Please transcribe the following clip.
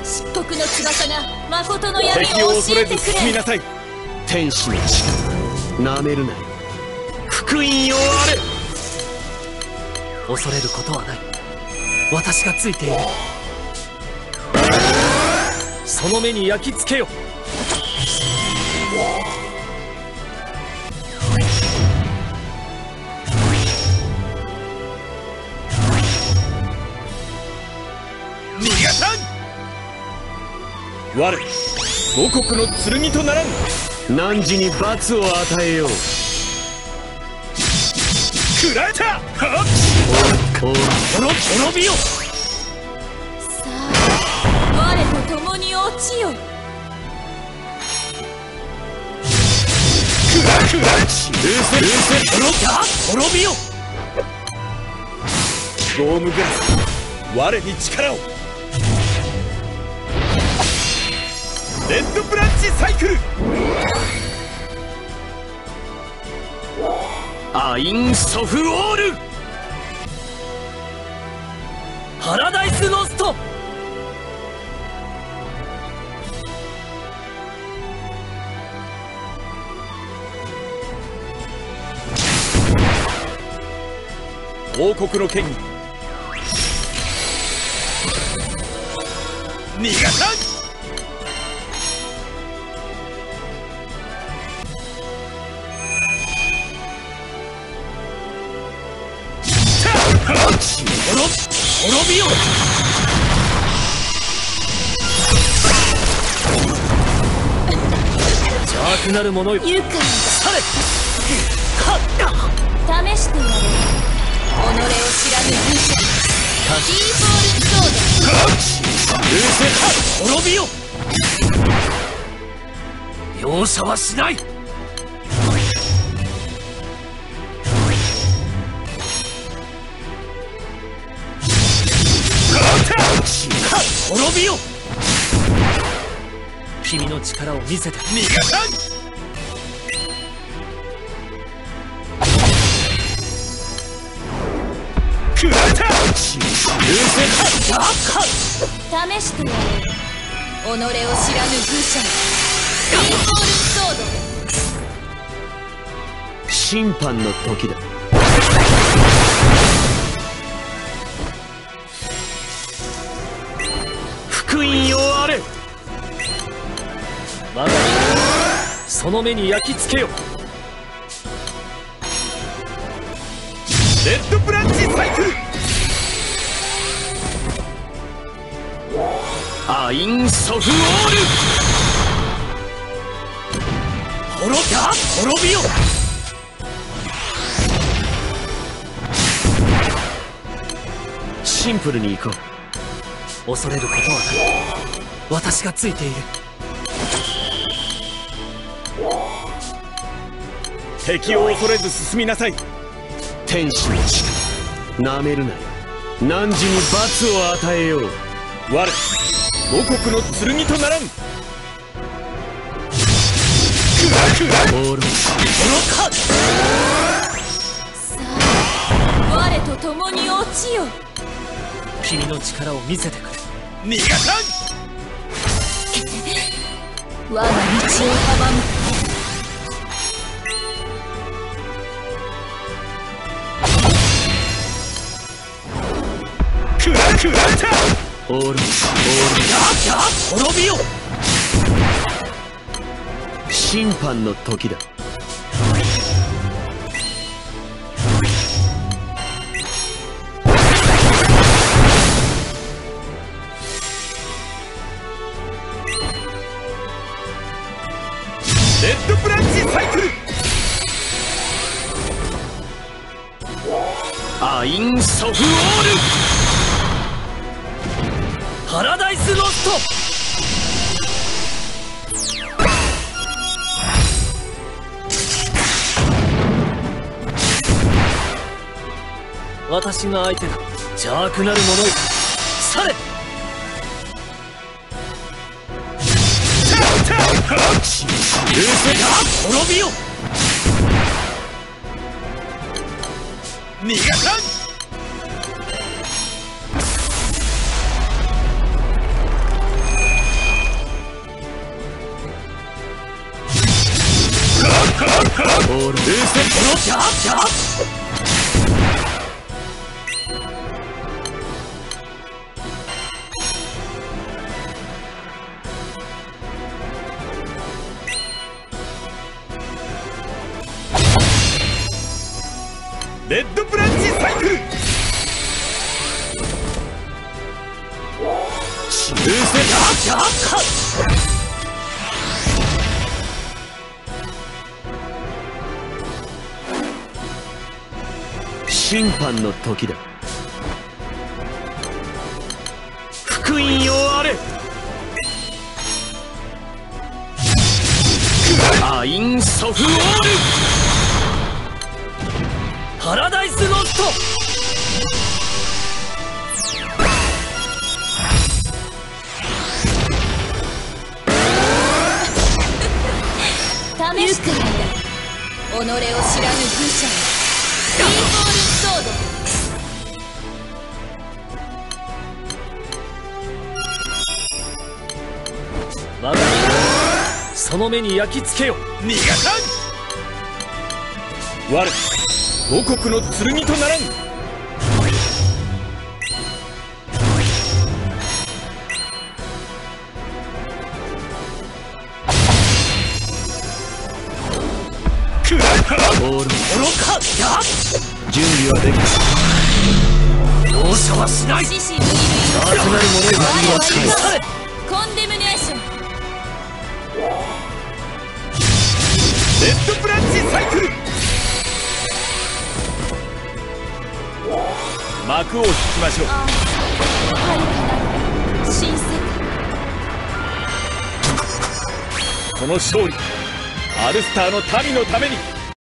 漆黒の翼が誠の闇敵をを教恐れずえてくれ。 進みなさい。 天使の力なめるなよ。福音よあれ。 恐れることはない。私がついている。その目に焼き付けよ。 逃がさん。我五国の剣とならん。 汝に罰を与えよう。 食らえた。はっ滅びよ。 さあ我と共に落ちよ。 食らルーセ滅びよ。 ゴームグラス我に力を。レッドブランチサイクル。 アインソフオール。 パラダイスロスト。 王国の権威。逃がさん。 滅びよ。邪悪なる者よ。 愉快され。 試してやれ。己を知らぬ勇者。キーボールソード。 滅びよ。容赦はしない。滅びよ。君の力を見せて。 逃がさん。食らえた。 試してやれ。己を知らぬ愚者。キーボールソード。 審判の時だ。福音よあれ。 我が身その目に焼き付けよ。 レッドブランチサイクル。 アインソフオール。 滅びよ。 シンプルに行こう。 恐れることはない。私がついている。 敵を恐れず進みなさい。 天使の力なめるなよ。汝に罰を与えよう。 我五国の剣とならん。 オールさあ我と共に落ちよ。 君の力を見せてくれ。 逃がさん。 我が道を阻む。 食らえた。 オール滅びよ。 審判の時だ。 レッドブランチサイクル。 アインソフオール。 パラダイスロスト。私が相手だ。邪悪なる者よ。され。滅びよ。 逃がさん。 レッドブランチサイクル。 審判の時だ。福音よあれ。アインソフオール。 パラダイスロスト。 試してみよ。己を知らぬ愚者よ。ビーボールソー我が身をその目に焼き付けよ。 逃がさん。我五国の剣とならん。 オール準備はできた。 容赦はしない。 獅子無理集まる者がいますか。 コンデムネーション。 レッドブランチサイクル。幕を引きましょう。 ああ、遥かなる新世界。 この勝利、アルスターの民のために。